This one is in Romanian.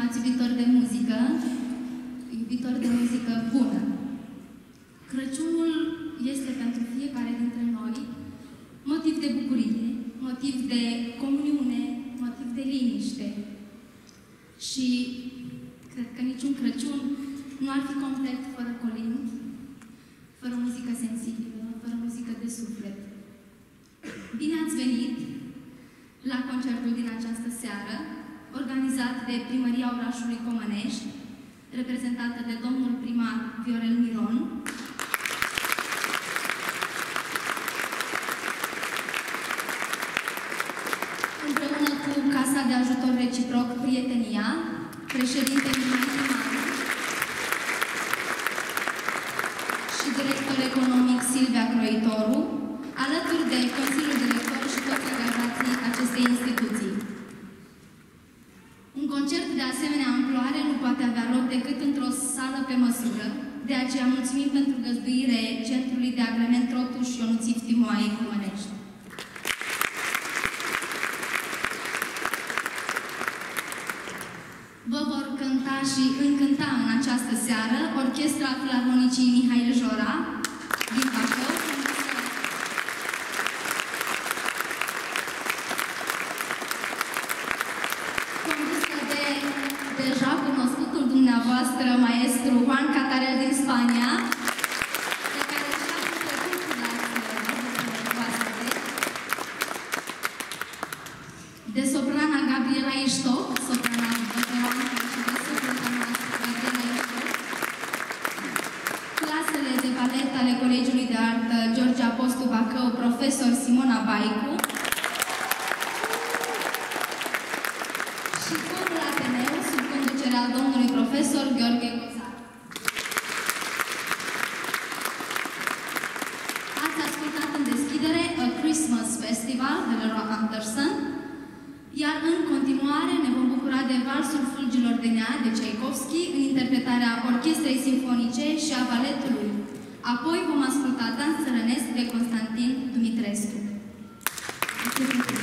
stimați iubitori de muzică, iubitori de muzică bună. Crăciunul este pentru fiecare dintre noi motiv de bucurie, motiv de comuniune, motiv de liniște. Și cred că niciun Crăciun nu ar fi complet fără colind, fără muzică sensibilă, fără muzică de suflet. Bine ați venit la concertul din această seară, organizat de Primăria Orașului Comănești, reprezentată de domnul primar Viorel Miron, împreună cu Casa de Ajutor Reciproc Prietenia, președintele Primar și director economic Silvia Croitoru, alături de Consiliul Director și toți angajații acestei instituții. Un concert de asemenea amploare nu poate avea loc decât într-o sală pe măsură, de aceea mulțumim pentru găzduire Centrului de Agrement Trotu și Ionuț Timoae Comănești. Vă vor cânta și încânta în această seară Orchestra Filarmonicii Mihail Jora din Bacău, condusă de deja cunoscutul dumneavoastră maestru Juan Catarel din Spania, pe care și-a făcut de soprana Gabriela Iștoc, soprana veterană și de soprana Gabriela Iștoc, clasele de balet ale Colegiului de Artă George Apostu Bacău, profesor Simona Baicu, și corul Ateneu, sub conducerea domnului profesor Gheorghe Cozar. Ați ascultat în deschidere A Christmas Festival de Leroy Anderson, iar în continuare ne vom bucura de Valsul Fulgilor de Nea de Tchaikovsky în interpretarea Orchestrei Simfonice și a Baletului. Apoi vom asculta Dans țărănesc de Constantin Dumitrescu.